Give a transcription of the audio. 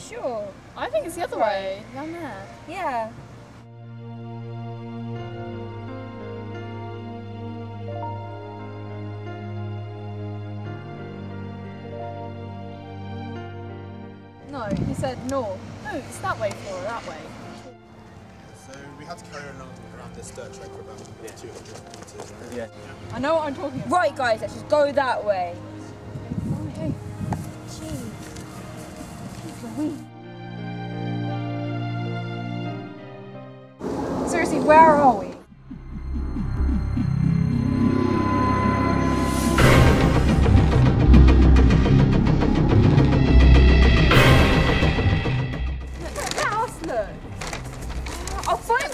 sure. I think it's the other way. Down there. Yeah. No, he said north. No, it's that way, Flora, that way. So we had to carry along around this dirt track for about 200 metres. Yeah. I know what I'm talking about. Right, guys, let's just go that way. Okay. Seriously, where are we? Look at us, look. I'll find